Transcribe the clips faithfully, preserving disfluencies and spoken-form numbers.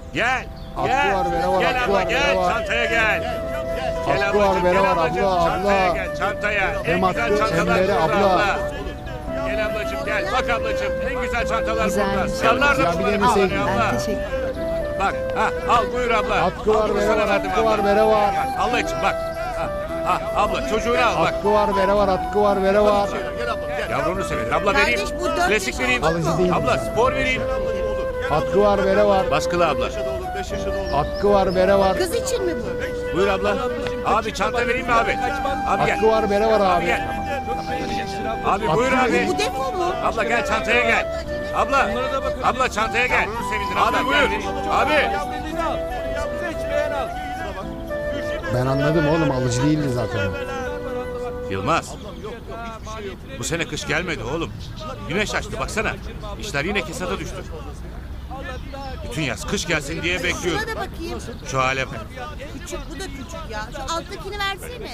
Gel. Hakkı Gel. var, vere var, Gel hakkı abla var, gel. vere var. Çantaya gel. Gel Hakkı var, ablacığım, vere gel var, ablacığım. abla, Çantaya abla. gel, çantaya. Hem En güzel hakkı, çantalar hem vere, burada abla. Gel ablacığım gel. Bak ablacığım en güzel çantalar Güzelmiş. burada. Sırlar da Ya bir bunları deneseydin. kullanıyor Ben abla. teşekkür Bak ha al buyur abla. Hakkı var, Al, bunu vere sana var, verdim hakkı abla. var, vere var. Bak, Allah için bak. Ha, ha, abla çocuğunu al bak. Hakkı var, vere var, hakkı var, vere var. Yavrunu severim. Abla Kardeş, vereyim. bu dört Klasik yaş vereyim. Alıcı değil. Abla spor vereyim. Hakkı var, vere var. Baskılı abla. Hakkı var, vere var. Kız için mi bu? Buyur abla. Abi çanta vereyim mi abi? Abi gel. Hakkı var, vere var Abi abi. gel. Abi buyur abi. Bu defo mu? Abla gel çantaya gel. Abla. Abla çantaya gel. Abi buyur. Abi. Ben anladım oğlum, alıcı değildi zaten o. Yılmaz. Bu sene kış gelmedi oğlum. Güneş açtı baksana. İşler yine kesata düştü. Bütün yaz kış gelsin diye bekliyorum. Şuna da bakayım. Şu hale bak. Küçük, bu da küçük ya. Şu alttakini versene.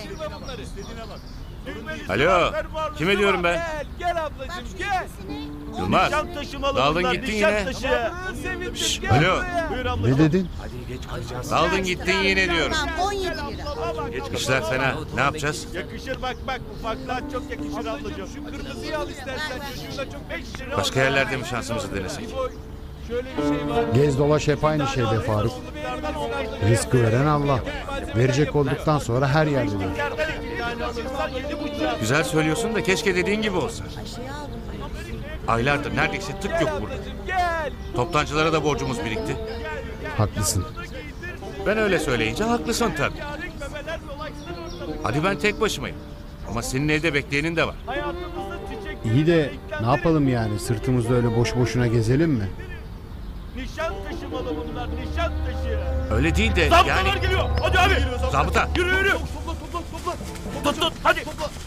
Alo. Kime diyorum ben? Gel Bak ablacığım şu gel. ikisini. Yılmaz. Taşımalı Daldın bunlar, gittin nişan yine. taşı. Sevindim, Şşş, gel alo. buraya. Buyur abla. Ne dedin? Daldın gittin yine diyorum. Tamam on yedi lira. İşler fena. Ne yapacağız? Yakışır bak bak ufaklığa çok yakışır ablacığım. Şu kırmızıyı al istersen çocuğuna çok beş lira. Başka al. yerlerde mi şansımızı denesek? Şöyle bir şey var. Gez dolaş hep aynı şey be Faruk. Rızkı veren Allah. Verecek olduktan sonra her yerde de. Yerden iki tane alırsan yedi buçuk. Güzel söylüyorsun da keşke dediğin gibi olsa. Aylardır neredeyse tık yok burada. Gel. Toptancılara da borcumuz birikti. Haklısın. Ben öyle söyleyince haklısın tabii. Hadi ben tek başımayım. Ama senin evde bekleyenin de var. Hayatımızda çiçek. İyi de ne yapalım yani, sırtımızda öyle boş boşuna gezelim mi? Nişan taşımalı bunlar nişan taşı. Öyle değil de Zabıtalar yani... geliyor. Hadi abi. Zabıta. Yürü yürü. Tut tut hadi.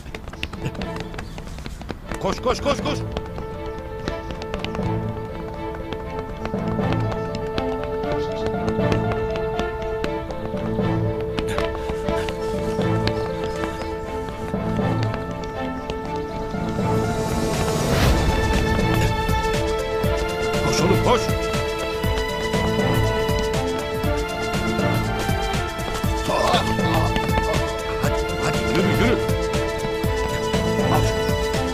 Koş koş koş koş. Koş oğlum koş. Hadi hadi yürü yürü. Al şunu.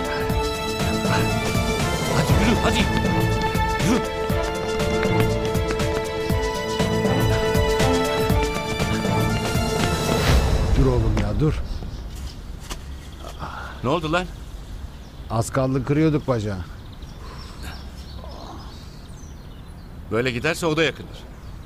Hadi yürü hadi. Yürü. Dur oğlum ya, dur. Ne oldu lan? Az kaldı kırıyorduk bacağı. Böyle giderse o da yakınır.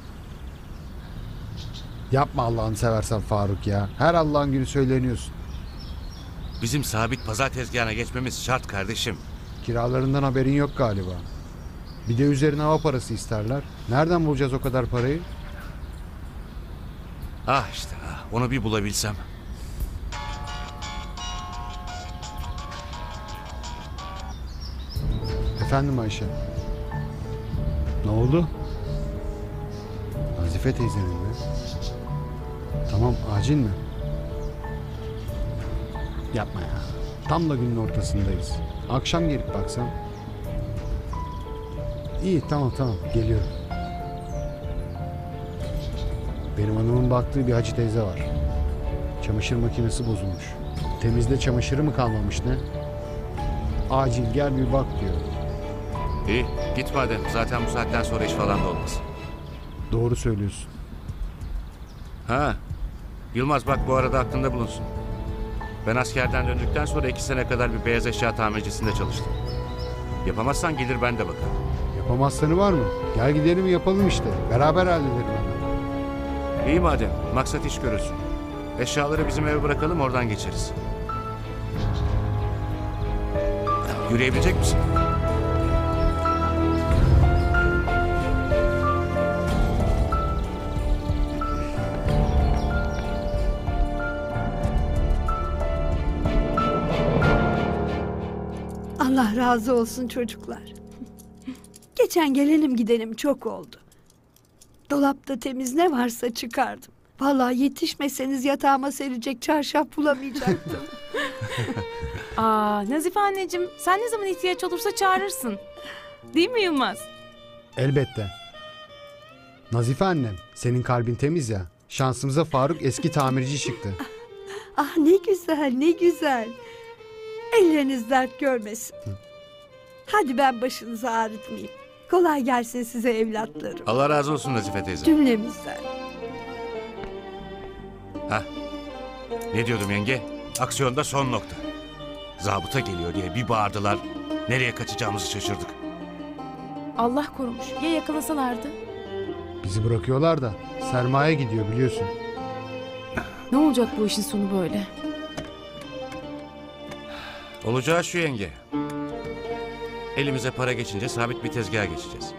Yapma Allah'ını seversen Faruk ya. Her Allah'ın günü söyleniyorsun. Bizim sabit pazar tezgahına geçmemiz şart kardeşim. Kiralarından haberin yok galiba. Bir de üzerine hava parası isterler. Nereden bulacağız o kadar parayı? Ah işte ah, onu bir bulabilsem. Efendim Ayşe. Ne oldu? Nazife teyzenin mi? Tamam, acil mi? Yapma ya. Tam da günün ortasındayız. Akşam gelip baksam. İyi, tamam tamam, geliyorum. Benim hanımın baktığı bir hacı teyze var. Çamaşır makinesi bozulmuş. Temizde çamaşırı mı kalmamış ne? Acil gel bir bak diyor. İyi git madem zaten bu saatten sonra iş falan da olmaz. Doğru söylüyorsun. Ha Yılmaz bak bu arada aklında bulunsun. Ben askerden döndükten sonra iki sene kadar bir beyaz eşya tamircisinde çalıştım. Yapamazsan gelir ben de bakarım. Yapamazsanı var mı? Gel gidelim yapalım işte. Beraber halledelim. İyi madem maksat iş görürsün. Eşyaları bizim eve bırakalım oradan geçeriz. Yürüyebilecek misin? Allah razı olsun çocuklar. Geçen gelenim gidenim çok oldu. Dolapta temiz ne varsa çıkardım. Vallahi yetişmeseniz yatağıma serecek çarşaf bulamayacaktım. Aa, Nazife anneciğim, sen ne zaman ihtiyaç olursa çağırırsın. Değil mi Yılmaz? Elbette. Nazife annem, senin kalbin temiz ya. Şansımıza Faruk eski tamirci çıktı. Ah ne güzel ne güzel. Elleriniz dert görmesin. Hadi ben başınızı ağrıtmayayım. Kolay gelsin size evlatlarım. Allah razı olsun Nazife teyze. Cümlemizden. Hah. Ne diyordum yenge? Aksiyonda son nokta. Zabıta geliyor diye bir bağırdılar. Nereye kaçacağımızı şaşırdık. Allah korumuş. Ya yakalasalardı? Bizi bırakıyorlar da sermaye gidiyor biliyorsun. Ne olacak bu işin sonu böyle? Olacağı şu yenge. Elimize para geçince sabit bir tezgaha geçeceğiz.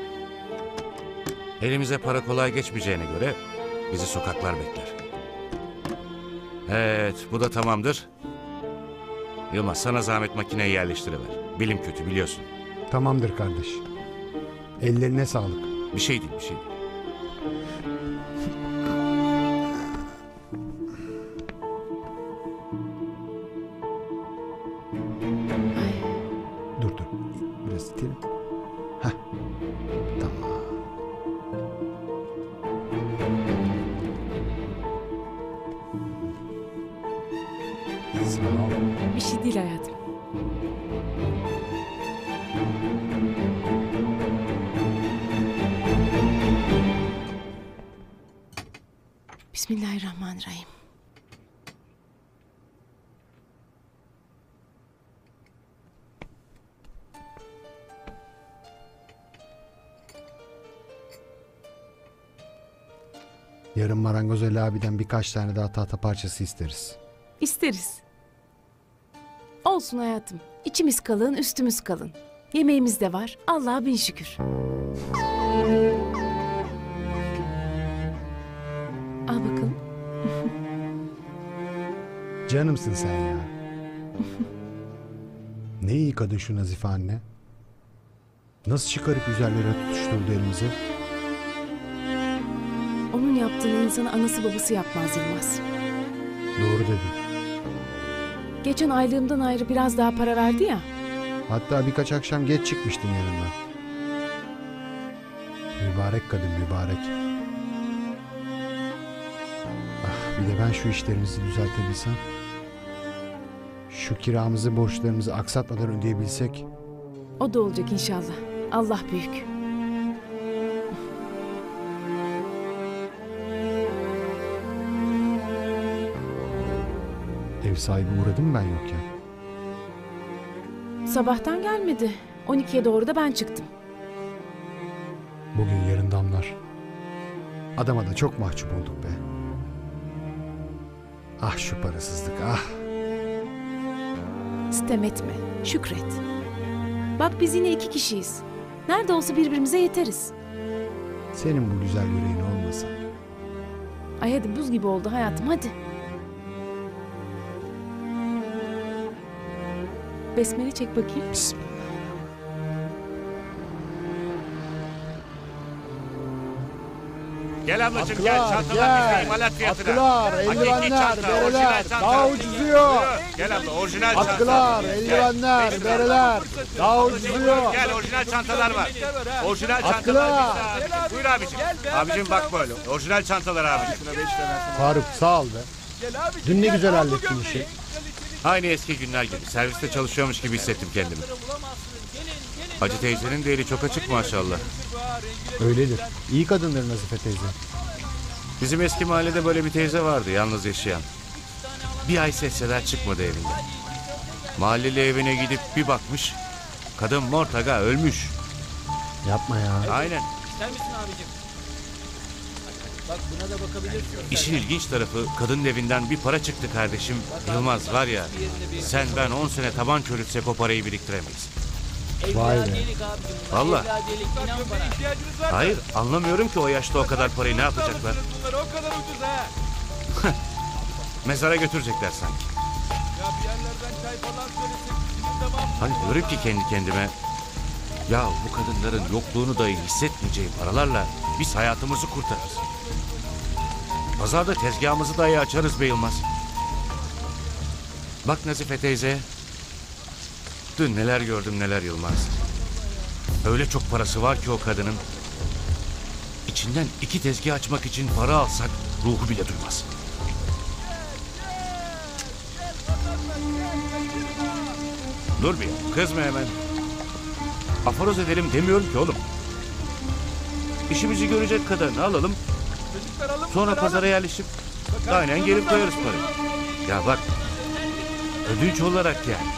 Elimize para kolay geçmeyeceğine göre bizi sokaklar bekler. Evet, bu da tamamdır. Yılmaz, sana zahmet makineyi yerleştiriver. Bilim kötü biliyorsun. Tamamdır kardeş. Ellerine sağlık. Bir şey değil, bir şey değil. Dur dur. Biraz itelim. Heh. Tamam. Sağ ol. Bir şey değil hayatım. Bismillahirrahmanirrahim. Yarın Marangoz Ali abiden birkaç tane daha tahta parçası isteriz. İsteriz. Olsun hayatım. İçimiz kalın, üstümüz kalın. Yemeğimiz de var. Allah'a bin şükür. Al bakalım. Canımsın sen ya. Ne iyi kadın şu Nazife anne. Nasıl çıkarıp üzerlere tutuşturdu elimizi. Onun yaptığını insana anası babası yapmaz Yılmaz. Doğru dedin. Geçen aylığımdan ayrı biraz daha para verdi ya. Hatta birkaç akşam geç çıkmıştım yanından. Mübarek kadın mübarek. Ah, bir de ben şu işlerimizi düzeltebilsem. Şu kiramızı, borçlarımızı aksatmadan ödeyebilsek. O da olacak inşallah. Allah büyük. Ev sahibi uğradı mı ben yokken? Sabahtan gelmedi. on ikiye doğru da ben çıktım. Bugün yarın damlar. Adama da çok mahcup olduk be. Ah şu parasızlık ah. Sitem etme. Şükret. Bak biz yine iki kişiyiz. Nerede olsa birbirimize yeteriz. Senin bu güzel yüreğin olmasa. Ay hadi buz gibi oldu hayatım hadi. Besmele çek bakayım. Bismillah. Gel ablacığım gel. Çantalar bizde imalat fiyatına. Atkılar, Hakiki eldivenler, çanta, orijinal bereler. çanta. Daha ucuzuyor. Gel abla orijinal çanta. Atkılar, Gel. eldivenler, Beş lira. bereler. Daha ucuzuyor. Gel orijinal çantalar var. Orijinal Atkılar. çantalar bizde. Buyur abicim. Abicim bak böyle. Orijinal çantalar abicim. Faruk sağ ol be. Dün ne güzel hallettin işi. Aynı eski günler gibi. Serviste çalışıyormuş gibi hissettim kendimi. Hacı teyzenin de eli çok açık maşallah. Öyledir. İyi kadındır Nazife teyze. Bizim eski mahallede böyle bir teyze vardı yalnız yaşayan. Bir ay ses seda çıkmadı evinden. Mahalleli evine gidip bir bakmış. Kadın mortaga ölmüş. Yapma ya. Aynen. İster misin abicim? Bak buna da bakabilirsin. İşin ilginç tarafı kadının evinden bir para çıktı kardeşim. Yılmaz var ya sen ben on sene taban çürütsek o parayı biriktiremeyiz. Vay be. Valla. İnan bana. İhtiyacınız var. Hayır anlamıyorum ki o yaşta o kadar parayı ne yapacaklar. Bunlar o kadar ucuz ha. Mezara götürecekler sanki. Ya bir yerlerden çay falan söylesek bizim tamam. Hani diyorum ki kendi kendime. Ya bu kadınların yokluğunu dahi hissetmeyeceği paralarla biz hayatımızı kurtarırız. Pazarda tezgahımızı dahi açarız be Yılmaz. Bak Nazife teyze. Dün neler gördüm neler Yılmaz. Öyle çok parası var ki o kadının. İçinden iki tezgah açmak için para alsak ruhu bile duymaz. Dur bir, kızma hemen. Aforoz edelim demiyorum ki oğlum. İşimizi görecek kadarını alalım. Sonra pazara yerleşip aynen gelip koyarız parayı. Ya bak, ödünç olarak yani.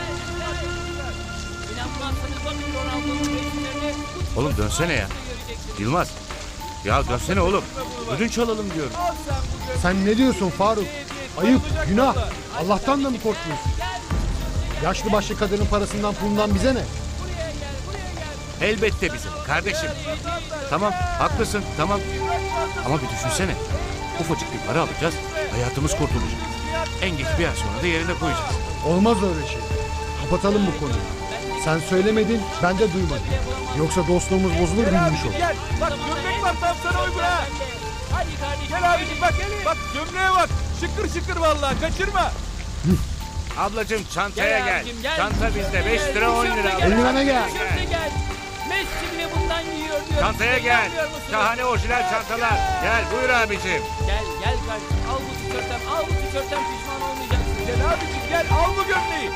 Oğlum dönsene ya. Yılmaz. Ya dönsene oğlum. Ödünç alalım diyorum. Sen ne diyorsun Faruk? Ayıp, günah. Allah'tan da mı korkmuyorsun? Yaşlı başlı kadının parasından pulundan bize ne? Elbette bizim kardeşim. Tamam haklısın tamam. Ama bir düşünsene. Ufacık bir para alacağız. Hayatımız kurtulacak. En geç bir ay sonra da yerine koyacağız. Olmaz öyle şey. Kapatalım bu konuyu. Sen söylemedin, ben de duymadım. Yoksa dostluğumuz bozulur bilmiş ol. Gel. Bak gömlek var tam sana uygun ha. Hadi kardeşim. Gel abicim bak. Bak gömleğe bak. Şıkır şıkır vallahi kaçırma. Ablacığım çantaya Gel gel. abicim, gel. Çanta bizde beş lira on lira. Gel. Eldiven'e gel. Tişörte gel. Messi bile bundan giyiyor diyor. Çantaya Size gel. gelmiyor musunuz? Şahane orijinal çantalar. Gel buyur abicim. Gel gel kardeşim. Al bu tişörtten. Al bu tişörtten pişman olmayacaksın. Gel abicim gel al bu gömleği.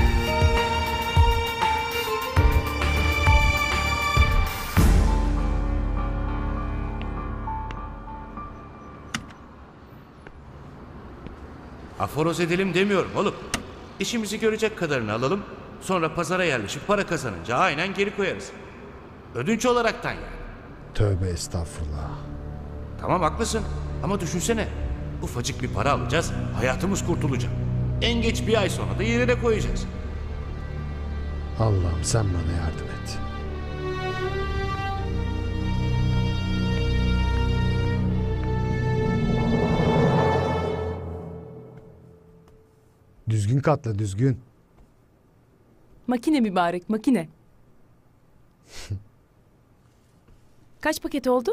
Aforoz edelim demiyorum oğlum. İşimizi görecek kadarını alalım. Sonra pazara yerleşip para kazanınca aynen geri koyarız. Ödünç olaraktan yani. Tövbe estağfurullah. Tamam haklısın ama düşünsene. Ufacık bir para alacağız. Hayatımız kurtulacak. En geç bir ay sonra da yerine koyacağız. Allah'ım sen bana yardım et. Düzgün katla düzgün. Makine mübarek makine. Kaç paket oldu?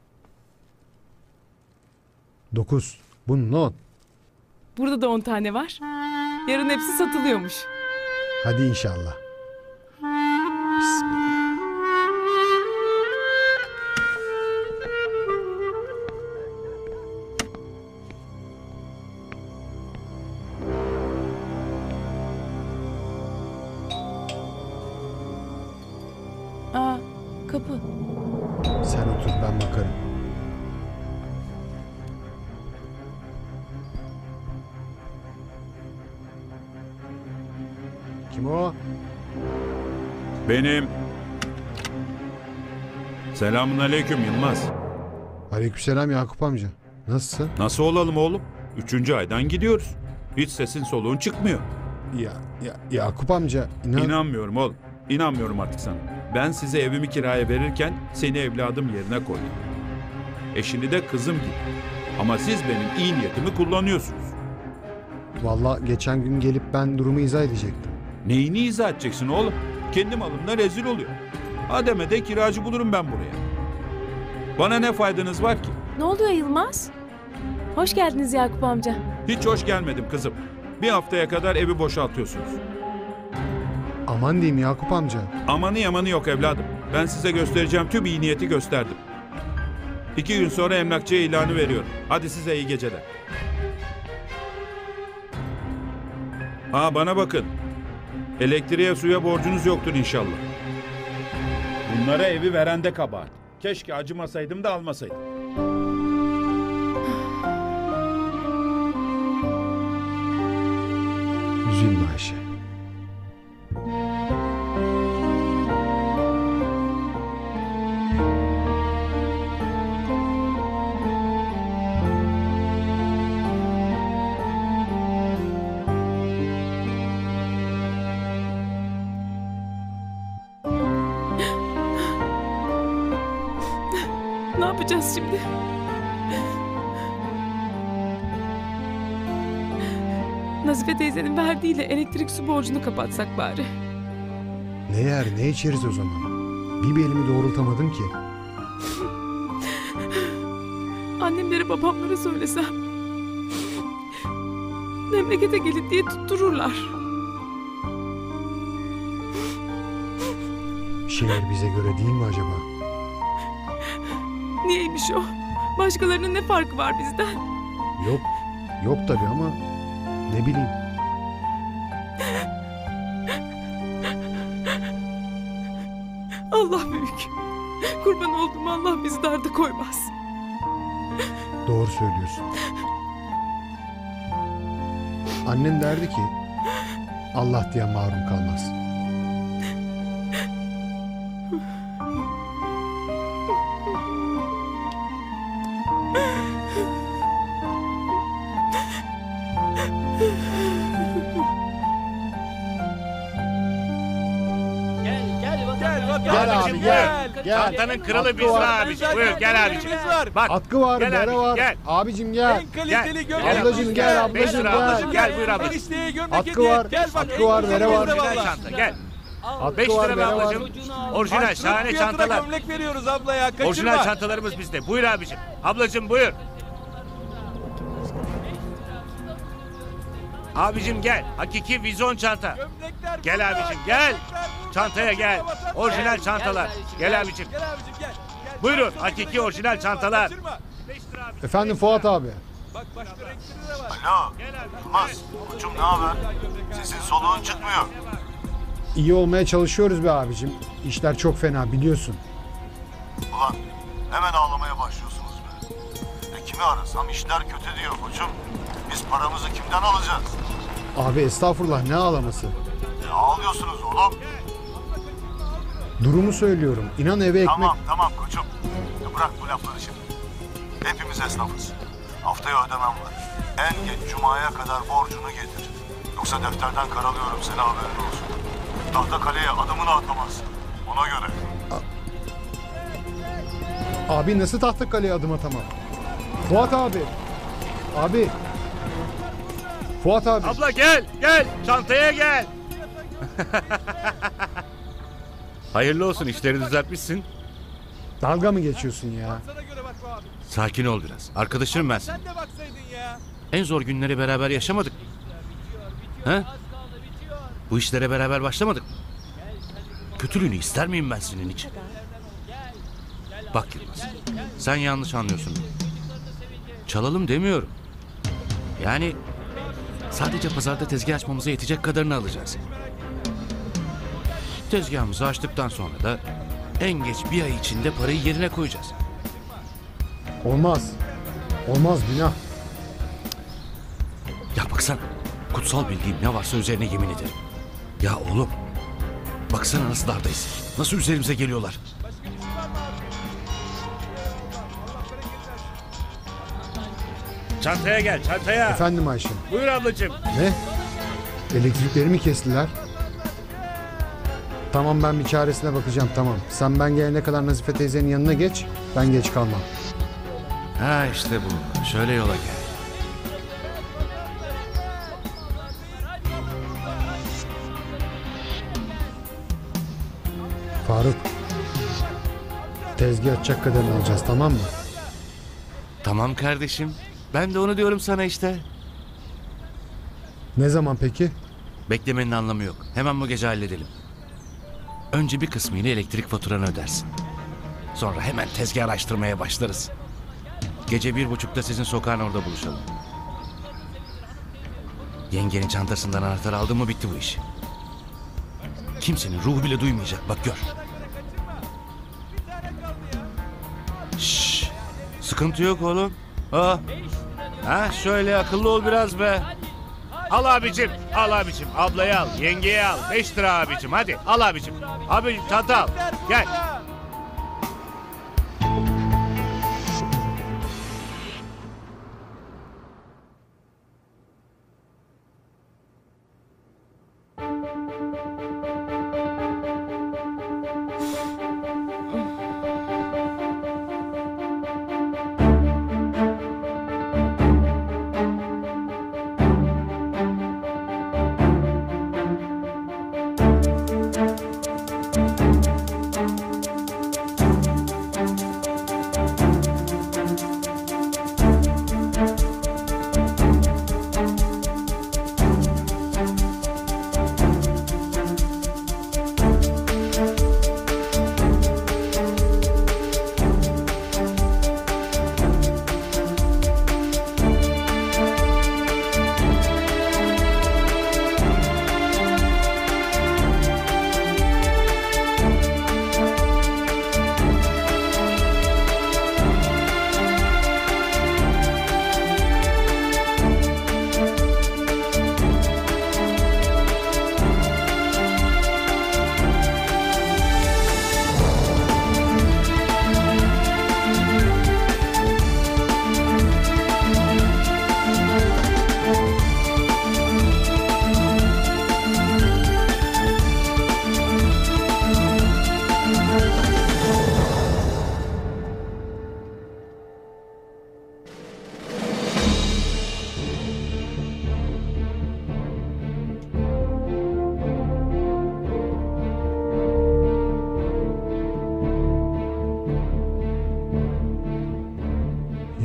Dokuz. Bunun on. Burada da on tane var. Yarın hepsi satılıyormuş. Hadi inşallah. Bismillah. Aa, kapı. Sen otur ben bakarım. Kim o? Benim. Selamun aleyküm Yılmaz. Aleykümselam Yakup amca. Nasılsın? Nasıl olalım oğlum? Üçüncü aydan gidiyoruz. Hiç sesin soluğun çıkmıyor. Ya, ya Yakup amca inan. İnanmıyorum oğlum. İnanmıyorum artık sana. Ben size evimi kiraya verirken seni evladım yerine koydum. Eşini de kızım gibi. Ama siz benim iyi niyetimi kullanıyorsunuz. Vallahi geçen gün gelip ben durumu izah edecektim. Neyini izah edeceksin oğlum? Kendi malımla rezil oluyor. Ademe de kiracı bulurum ben buraya. Bana ne faydanız var ki? Ne oluyor Yılmaz? Hoş geldiniz Yakup amca. Hiç hoş gelmedim kızım. Bir haftaya kadar evi boşaltıyorsunuz. Aman diyeyim Yakup amca. Amanı yamanı yok evladım. Ben size göstereceğim tüm iyi niyeti gösterdim. İki gün sonra emlakçıya ilanı veriyorum. Hadi size iyi geceler. Ha bana bakın. Elektriğe suya borcunuz yoktur inşallah. Bunlara evi verende kabahat. Keşke acımasaydım da almasaydım. Üzülme Ayşe. Ne yapacağız şimdi? Nazife teyzenin verdiğiyle elektrik su borcunu kapatsak bari. Ne yer ne içeriz o zaman? Bir belimi doğrultamadım ki. Annemlere babamlara söylesem. Memlekete gelin diye tuttururlar. Bir şeyler bize göre değil mi acaba? Niyeymiş o? Başkalarının ne farkı var bizden? Yok. Yok tabii ama ne bileyim. Allah büyük. Kurban oldum, Allah bizi darda koymaz. Doğru söylüyorsun. Annem derdi ki Allah diye mahrum kalmaz. Gel gel vatandaş. Gel vatandaş. Gel abi, Abicim, gel, buyur. gel. Çantanın kralı Hakkı biz var. abicim. Buyur gel abicim. Bak Atkı var, Gel bere abi, var. gel. Abicim gel. Kaliteli Gel. gömlek. Ablacım gel, ablacım Beş lira gel. ablacım, gel buyur ablacım. Enişteye gömlek Atkı hediye. var, Gel bak, atkı var, en vere var. güzeli Orijinal vallahi. çanta gel. Atkı Beş var, lira be bere var. ablacım. Orijinal Harçlık şahane fiyatına çantalar. gömlek veriyoruz abla ya. Kaçırma. Orijinal çantalarımız bizde. Buyur abicim. Ablacım buyur. Abicim gel. Hakiki vizon çanta. Gömlekler Gel burada, abicim gel. gömlekler burada. Çantaya gel. Vatandaş. Orijinal Gel, çantalar. gel kardeşim, Gel gel. abicim. Gel abicim gel. Gel. Buyurun, Çok hakiki güzel orijinal gömlekler var, çantalar. kaçırma. Efendim Fuat abi. Bak başka renkleri de var. Alo, Yılmaz, koçum ne haber? Sesin soluğun çıkmıyor. İyi olmaya çalışıyoruz be abicim. İşler çok fena biliyorsun. Ulan hemen ağlamaya başlıyorsunuz be. E kimi arasam işler kötü diyor koçum. Biz paramızı kimden alacağız? Abi estağfurullah, ne ağlaması. E ağlıyorsunuz oğlum. Durumu söylüyorum. İnan eve ekmek... Tamam tamam koçum. E bırak bu lafları şimdi. Hepimiz esnafız. Haftaya ödemem var. En geç cumaya kadar borcunu getir. Yoksa defterden karalıyorum seni, haberin olsun. Tahtakale'ye adımını atamazsın. Ona göre. Abi nasıl Tahtakale'ye adım atamam? Fuat abi. Abi. Fuat abi. Abla gel, gel. Çantaya gel. Hayırlı olsun, işleri düzeltmişsin. Dalga mı geçiyorsun ya? Sana göre bak bu abi. Sakin ol biraz. Arkadaşım ben senin. Sen de baksaydın ya. En zor günleri beraber yaşamadık. He? Bu işlere beraber başlamadık. Kötülüğünü ister miyim ben senin için? Bak Yılmaz, sen yanlış anlıyorsun beni. Çalalım demiyorum. Yani sadece pazarda tezgah açmamıza yetecek kadarını alacağız. Tezgahımızı açtıktan sonra da en geç bir ay içinde parayı yerine koyacağız. Olmaz. Olmaz, günah. Ya baksana, kutsal bildiğim ne varsa üzerine yemin ederim. Ya oğlum, baksana nasıl dardayız. Nasıl üzerimize geliyorlar. Çantaya gel, çantaya. Efendim Ayşe. Buyur ablacığım. Ne? Elektrikleri mi kestiler? Tamam, ben bir çaresine bakacağım, tamam. Sen ben gelene kadar Nazife teyzenin yanına geç. Ben geç kalmam. Ha işte bu. Şöyle yola gel. Faruk. Tezgah açacak kadarını alacağız, tamam mı? Tamam kardeşim. Ben de onu diyorum sana işte. Ne zaman peki? Beklemenin anlamı yok. Hemen bu gece halledelim. Önce bir kısmıyla elektrik faturanı ödersin. Sonra hemen tezgah araştırmaya başlarız. Gece bir buçukta sizin sokağın orada buluşalım. Yengenin çantasından anahtar aldın mı bitti bu iş. Kimsenin ruhu bile duymayacak, bak gör. Şşş, sıkıntı yok oğlum. Ha, ha şöyle akıllı ol biraz be. Al abicim, al abicim. Ablayı al, yengeyi al. Beş lira abicim, hadi al abicim. Abicim çanta al, gel.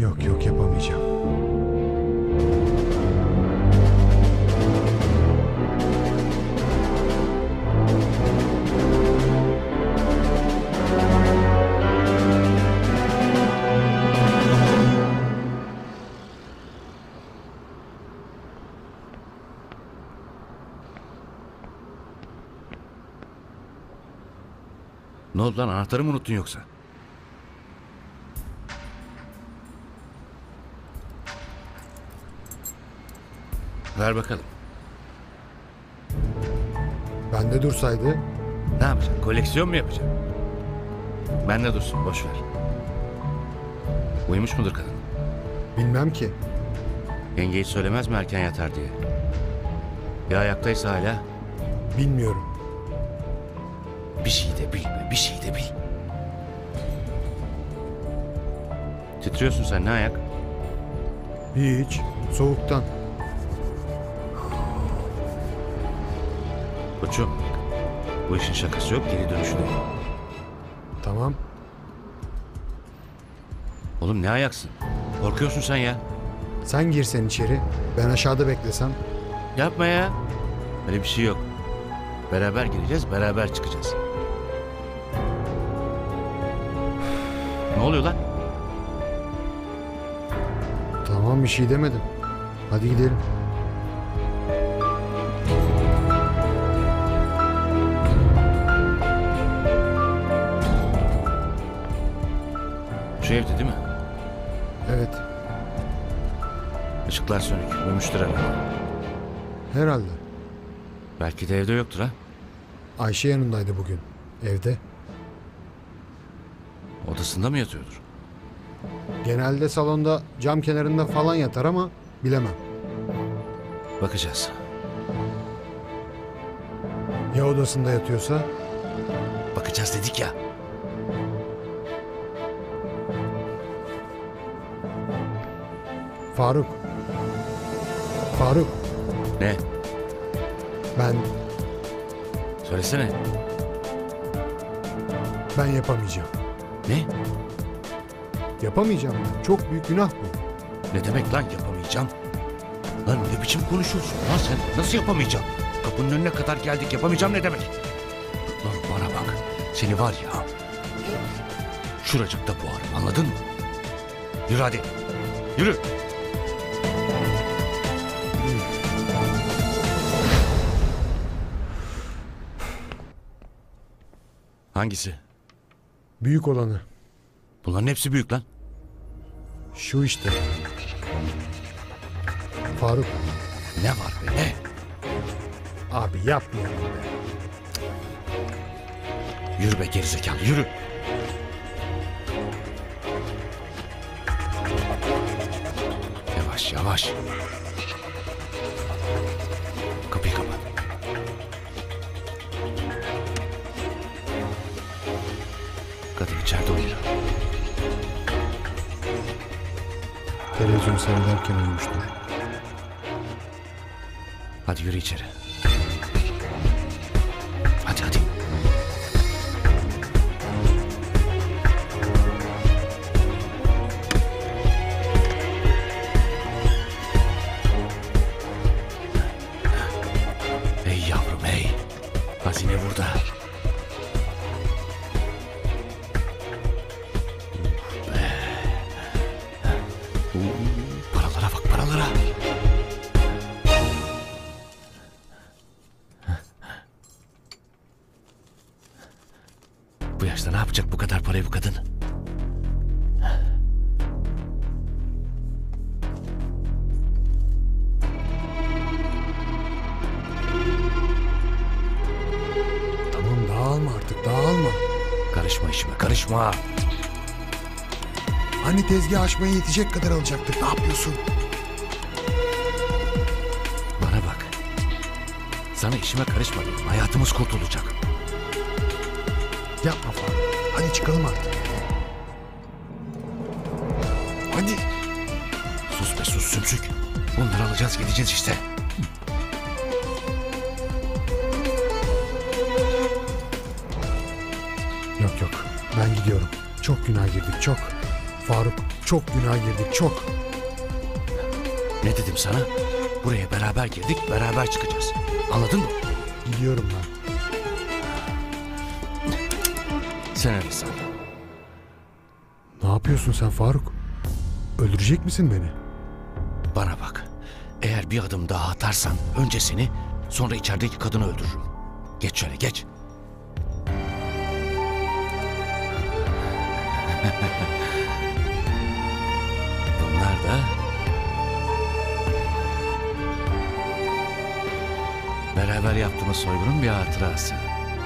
Yok yok yapamayacağım. Ne oldu lan, anahtarı mı unuttun yoksa? Ver bakalım. Bende dursaydı Ne yapacaksın? Koleksiyon mu yapacaksın? Bende dursun, boş ver. Uyumuş mudur kadın? bilmem ki. Yenge hiç söylemez mi erken yatar diye? Ya ayaktaysa hala? Bilmiyorum. Bir şey de bilme, bir şey de bil. Titriyorsun sen, ne ayak? Hiç. Soğuktan. Koçum, bu işin şakası yok, geri dönüşü de yok. Tamam. Oğlum ne ayaksın? Korkuyorsun sen ya. Sen girsen içeri. Ben aşağıda beklesem. Yapma ya. Öyle bir şey yok. Beraber gireceğiz, beraber çıkacağız. Ne oluyor lan? Tamam bir şey demedim. Hadi gidelim. Şu evde değil mi? Evet. Işıklar sönük. Uyumuştur herhalde. Herhalde. Belki de evde yoktur ha. Ayşe yanındaydı bugün. Evde. Odasında mı yatıyordur? Genelde salonda cam kenarında falan yatar ama bilemem. Bakacağız. Ya odasında yatıyorsa? Bakacağız dedik ya. Faruk. Faruk. Ne? Ben Söylesene. ben yapamayacağım. Ne? Yapamayacağım ben. Çok büyük günah bu. Ne demek lan yapamayacağım? Lan ne biçim konuşuyorsun lan sen? Nasıl yapamayacağım? Kapının önüne kadar geldik, yapamayacağım ne demek? Lan bana bak. Seni var ya. Şuracıkta boğarım, anladın mı? Yürü hadi. Yürü. Hangisi? Büyük olanı. Bunların hepsi büyük lan. Şu işte. Faruk. Ne var be ne? Abi yapmayalım be. Yürü be gerizekalı yürü. Yavaş yavaş. Kapıyı kapat. Kadın içeride uyuyor. Televizyon seyrederken uyumuştur. Hadi yürü içeri. Hadi hadi. Ey yavrum ey. Hazine burada. Uf be. Oo, paralara bak paralara. Bu yaşta ne yapacak bu kadar parayı bu kadın? Tamam dağılma artık dağılma. Karışma işime karışma. Hani tezgah açmaya yetecek kadar alacaktık, ne yapıyorsun? Bana bak. Sana işime karışma dedim. Hayatımız kurtulacak. Yapma Faruk. Hadi çıkalım artık. Hadi. Sus be sus sümsük. Bunları alacağız gideceğiz işte. Yok yok ben gidiyorum. Çok günah girdik çok. Faruk, çok günah girdik, çok. Ne dedim sana? Buraya beraber girdik, beraber çıkacağız. Anladın mı? Biliyorum ben. Sen öyle san. Ne yapıyorsun sen Faruk? Öldürecek misin beni? Bana bak. Eğer bir adım daha atarsan önce seni, sonra içerideki kadını öldürürüm. Geç şöyle, geç. Bunlar da beraber yaptığımız soygunun bir hatırası.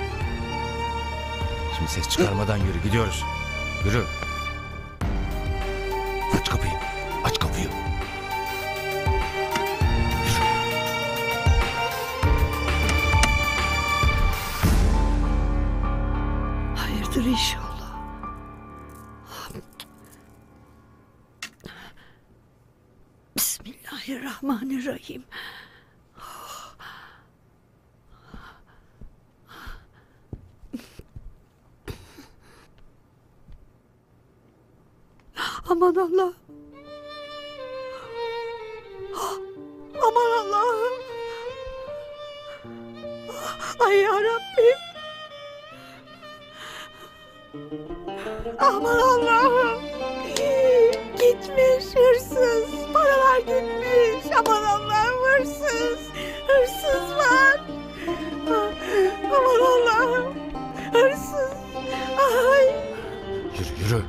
Şimdi ses çıkarmadan yürü, gidiyoruz. Yürü. Aç kapıyı, aç kapıyı. Hayırdır inşallah. Bismillahirrahmanirrahim. Aman Allah. Aman Allah'ım. Ay yarabbim. Aman Allah'ım. Gitmiş hırsız. Paralar gitmiş. Aman Allah'ım hırsız. Hırsız var. Aman Allah'ım. Hırsız. Ay. Yürü, yürü.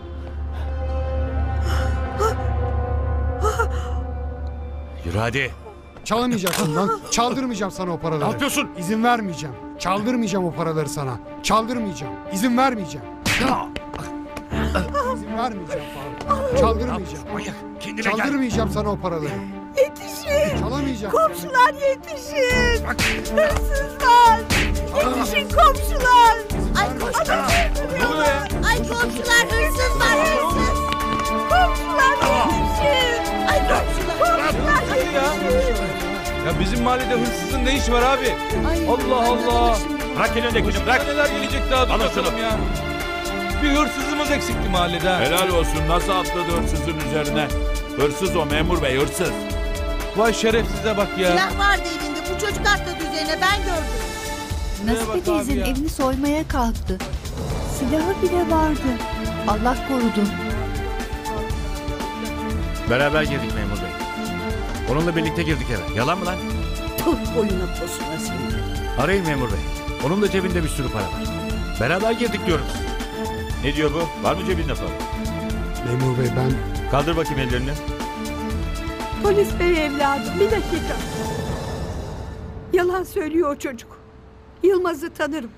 Yürü hadi. Çalamayacaksın lan. Çaldırmayacağım sana o paraları. Ne yapıyorsun? İzin vermeyeceğim. Çaldırmayacağım o paraları sana. Çaldırmayacağım. İzin vermeyeceğim. İzin vermeyeceğim Faruk. Çaldırmayacağım. Manyak, kendine gel. Çaldırmayacağım sana o paraları. Yetişin. Çalamayacağım. Komşular yetişin. Hırsız var. Yetişin komşular. Ay komşular. Ne oluyor ya? Ay komşular hırsız var hırsız. Komşular yetişin. Ay komşular. Komşular yetişin. Ya bizim mahallede hırsızın ne işi var abi? Allah Allah. Bırak elindekini bırak. Neler gelecek daha dur Alın bakalım şunu. ya. Bir hırsızımız eksikti mahallede ha. Helal olsun, nasıl atladı hırsızın üzerine. Hırsız o memur bey, hırsız. Vay şerefsize bak ya. Silah vardı elinde. Bu çocuk atladı üzerine. Ben gördüm. Şuraya bak Nasibe abi teyzenin ya. evini soymaya kalktı. Silahı bile vardı. Allah korudu. Beraber girdik memur bey. Onunla birlikte girdik eve. Yalan mı lan? Tut boyuna posuna seni. Arayın memur bey. Onun da cebinde bir sürü para var. Beraber girdik diyorum. Ne diyor bu? Var mı cebinde para? Memur bey ben... Kaldır bakayım ellerini. Polis bey evladım bir dakika. Yalan söylüyor o çocuk. Yılmaz'ı tanırım.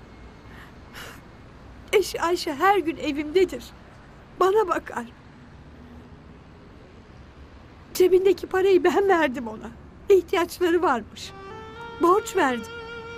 Eşi Ayşe her gün evimdedir. Bana bakar. Cebindeki parayı ben verdim ona. İhtiyaçları varmış. Borç verdim.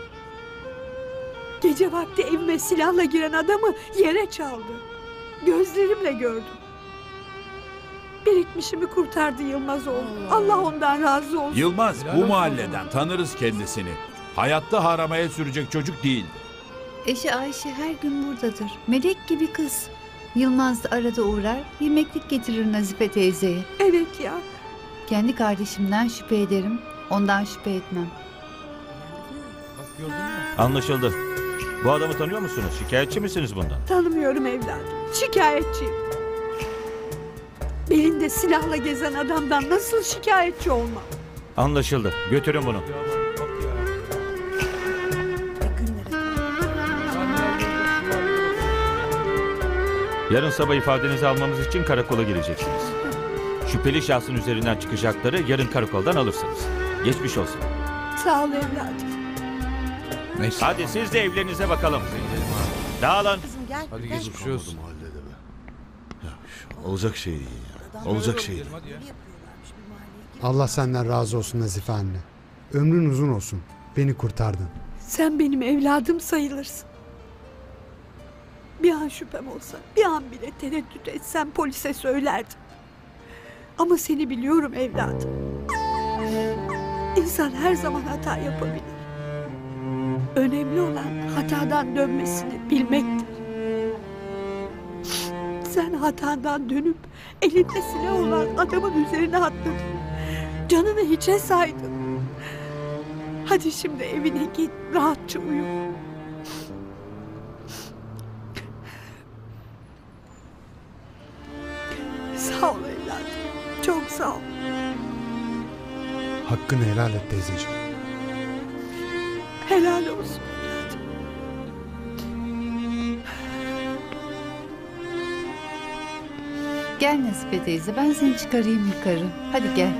Gece vakti evime silahla giren adamı yere çaldı. Gözlerimle gördüm. Birikmişimi kurtardı Yılmaz oğlum. Allah ondan razı olsun. Yılmaz bu mahalleden, tanırız kendisini. Hayatta haramaya sürecek çocuk değil. Eşi Ayşe her gün buradadır. Melek gibi kız. Yılmaz da arada uğrar, yemeklik getirir Nazife teyzeye. Evet ya. Kendi kardeşimden şüphe ederim, ondan şüphe etmem. Anlaşıldı. Bu adamı tanıyor musunuz? Şikayetçi misiniz bundan? Tanımıyorum evladım. Şikayetçiyim. Belinde silahla gezen adamdan nasıl şikayetçi olmam? Anlaşıldı. Götürün bunu. Yarın sabah ifadenizi almamız için karakola geleceksiniz. Şüpheli şahsın üzerinden çıkacakları yarın karakoldan alırsınız. Geçmiş olsun. Sağ ol evladım. Neyse. Hadi siz de evlerinize bakalım. Dağılın. Hadi geçmiş olsun. Olacak şey değil ya. Olacak şey değil. Allah senden razı olsun Nazife anne. Ömrün uzun olsun. Beni kurtardın. Sen benim evladım sayılırsın. Bir an şüphem olsa, bir an bile tereddüt etsem polise söylerdim. Ama seni biliyorum evladım. İnsan her zaman hata yapabilir. Önemli olan hatadan dönmesini bilmektir. Sen hatandan dönüp elinde silah olan adamın üzerine atladın. Canını hiçe saydın. Hadi şimdi evine git, rahatça uyu. Sağ ol evladım. Çok sağ ol. Hakkını helal et teyzeciğim. Helal olsun evladım. Gel Nazife teyze, ben seni çıkarayım yukarı. Hadi gel.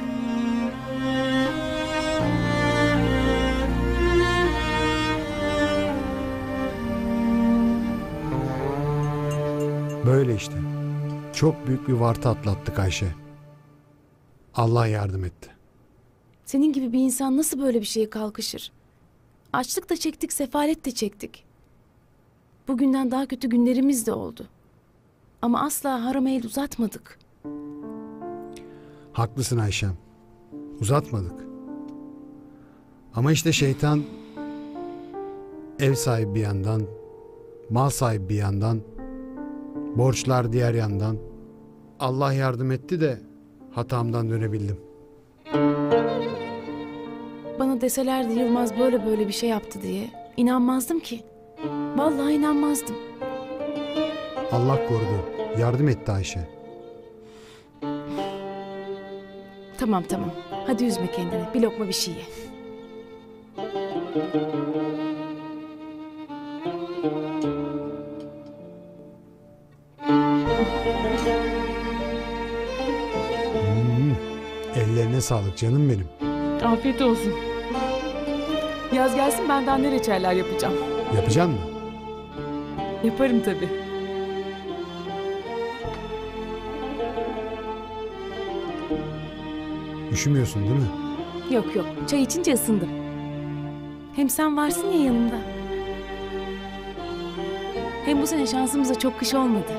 Böyle işte. Çok büyük bir varta atlattık Ayşe. Allah yardım etti. Senin gibi bir insan nasıl böyle bir şeye kalkışır? Açlık da çektik, sefalet de çektik. Bugünden daha kötü günlerimiz de oldu. Ama asla harama el uzatmadık. Haklısın Ayşem. Uzatmadık. Ama işte şeytan ev sahibi bir yandan, mal sahibi bir yandan, borçlar diğer yandan. Allah yardım etti de hatamdan dönebildim. Bana deselerdi Yılmaz böyle böyle bir şey yaptı diye inanmazdım ki. Vallahi inanmazdım. Allah korudu. Yardım etti Ayşe. Tamam tamam. Hadi üzme kendini. Bir lokma bir şey ye. Hmm, ellerine sağlık canım benim. Afiyet olsun. Yaz gelsin ben daha ne reçeller yapacağım. Yapacaksın mı? Yaparım tabii. Üşümüyorsun değil mi? Yok yok. Çay içince ısındım. Hem sen varsın ya yanımda. Hem bu sene şansımıza çok kış olmadı.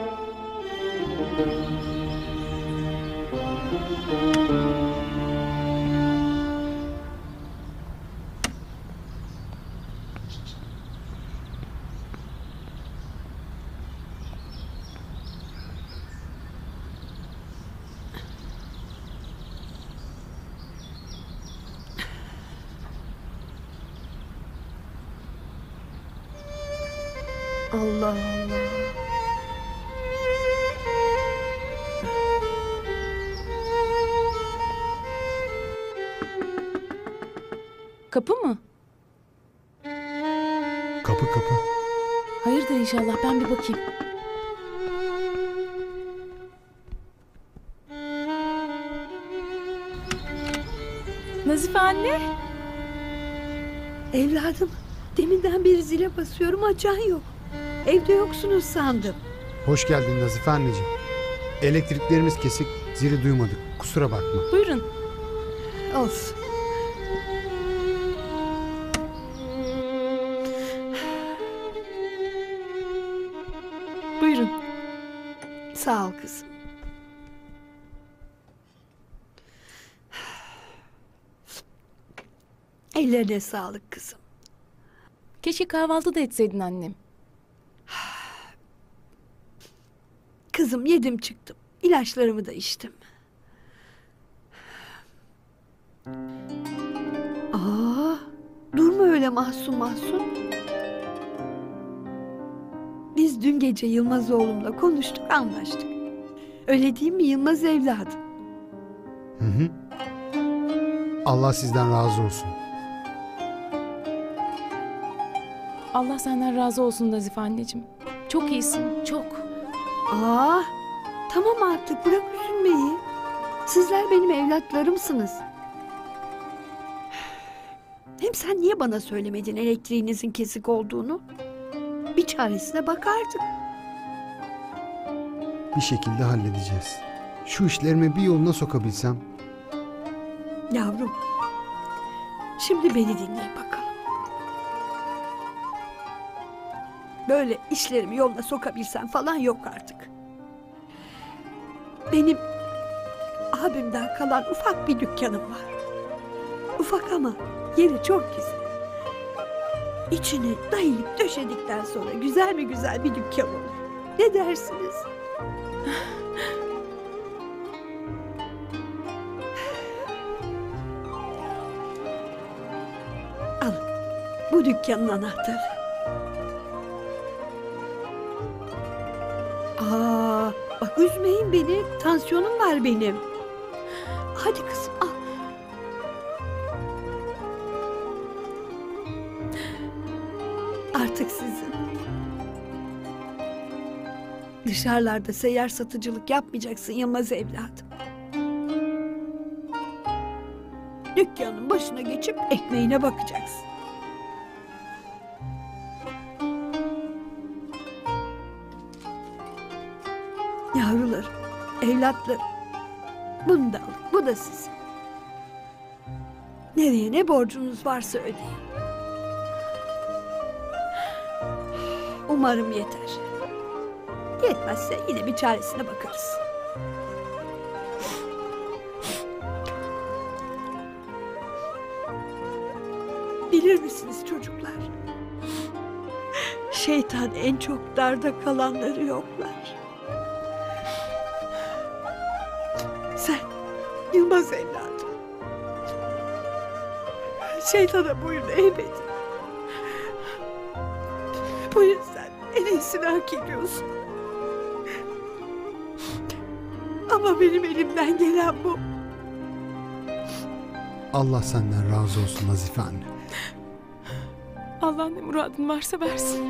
Allah Allah. Kapı mı? Kapı kapı. Hayırdır inşallah. Ben bir bakayım. Nazife anne. Evladım, deminden beri zile basıyorum, açan yok. Evde yoksunuz sandım. Hoş geldin Nazife anneciğim. Elektriklerimiz kesik, zili duymadık. Kusura bakma. Buyurun. Olsun. Buyurun. Sağ ol kızım. Ellerine sağlık kızım. Keşke kahvaltı da etseydin annem. Kızım yedim çıktım. İlaçlarımı da içtim. Aa, durma öyle mahzun mahzun. Biz dün gece Yılmaz oğlumla konuştuk, anlaştık. Öyle değil mi Yılmaz evladım? Hı hı. Allah sizden razı olsun. Allah senden razı olsun Nazife anneciğim. Çok iyisin, çok. Aa, tamam artık bırak üzülmeyi. Sizler benim evlatlarımsınız. Hem sen niye bana söylemedin elektriğinizin kesik olduğunu? Bir çaresine bakardık. Bir şekilde halledeceğiz. Şu işlerimi bir yoluna sokabilsem. Yavrum, şimdi beni dinle bakalım. Böyle işlerimi yoluna sokabilsem falan yok artık. Benim abimden kalan ufak bir dükkanım var. Ufak ama yeri çok güzel. İçini dayayıp döşedikten sonra güzel mi güzel bir dükkan olur. Ne dersiniz? Al. Bu dükkanın anahtarı. Aa, bak üzmeyin beni. Tansiyonum var benim. Hadi kızım al. Artık sizin. Dışarılarda seyyar satıcılık yapmayacaksın Yılmaz evladım. Dükkanın başına geçip ekmeğine bakacaksın. Yavrularım, evlatlarım. Bunu da alın, bu da sizin. Nereye ne borcunuz varsa ödeyin. Umarım yeter. Yetmezse yine bir çaresine bakarız. Bilir misiniz çocuklar? Şeytan en çok darda kalanları yoklar. Sen Yılmaz evladım. Şeytana boyun eğmedin. Bu yüzden en iyisini hak ediyorsun. Ama benim elimden gelen bu. Allah senden razı olsun Nazife anne. Allah ne muradın varsa versin.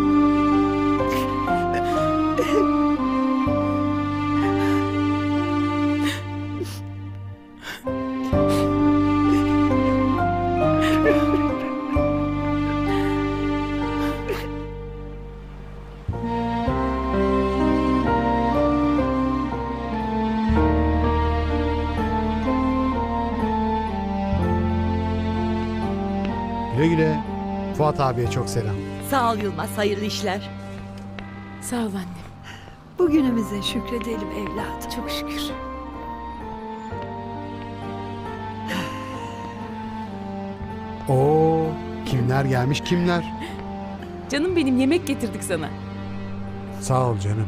Güle güle. Fuat abiye çok selam. Sağ ol Yılmaz, hayırlı işler. Sağ ol annem. Bugünümüze şükredelim evladım. Çok şükür. Oo, kimler gelmiş kimler? Canım benim, yemek getirdik sana. Sağ ol canım.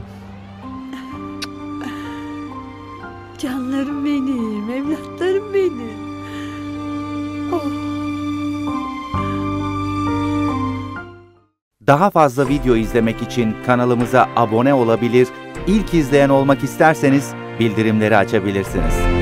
Canlarım benim, evlatlarım benim. Oh. Daha fazla video izlemek için kanalımıza abone olabilir, ilk izleyen olmak isterseniz bildirimleri açabilirsiniz.